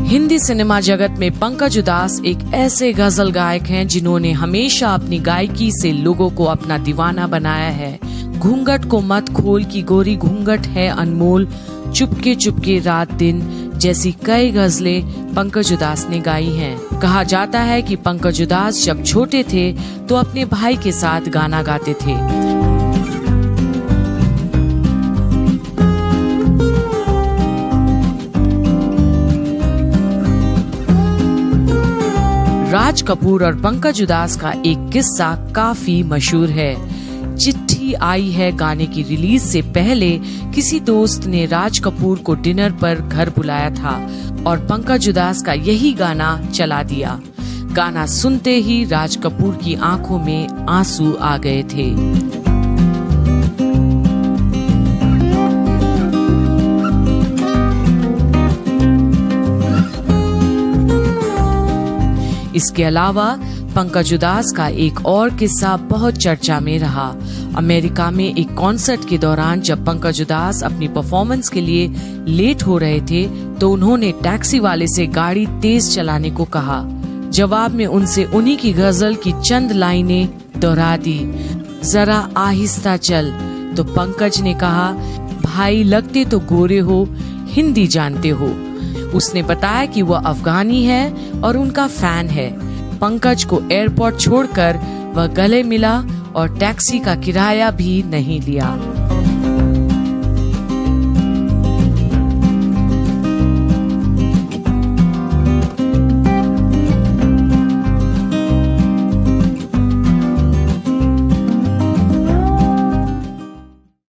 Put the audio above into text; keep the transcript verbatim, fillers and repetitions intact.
Hindi cinema जगत में पंकज उधास एक ऐसे गजल गायक हैं जिन्होंने हमेशा अपनी गायकी से लोगों को अपना दीवाना बनाया है। घूंघट को मत खोल की गोरी घूंघट है अनमोल, चुपके चुपके रात दिन जैसी कई गजलें पंकज उधास ने गाई हैं। कहा जाता है कि पंकज उधास जब छोटे थे तो अपने भाई के साथ गाना गाते थे। राज कपूर और पंकज उधास का एक किस्सा काफी मशहूर है। चिट्ठी आई है गाने की रिलीज से पहले किसी दोस्त ने राज कपूर को डिनर पर घर बुलाया था और पंकज उधास का यही गाना चला दिया। गाना सुनते ही राज कपूर की आंखों में आंसू आ गए थे। इसके अलावा पंकज उधास का एक और किस्सा बहुत चर्चा में रहा। अमेरिका में एक कॉन्सर्ट के दौरान जब पंकज उधास अपनी परफॉर्मेंस के लिए लेट हो रहे थे तो उन्होंने टैक्सी वाले से गाड़ी तेज चलाने को कहा। जवाब में उनसे उन्हीं की गजल की चंद लाइनें दोहरा दी, जरा आहिस्ता चल। तो पंकज ने कहा, भाई लगते तो गोरे हो, हिंदी जानते हो। उसने बताया कि वह अफगानी है और उनका फैन है। पंकज को एयरपोर्ट छोड़कर वह गले मिला और टैक्सी का किराया भी नहीं लिया।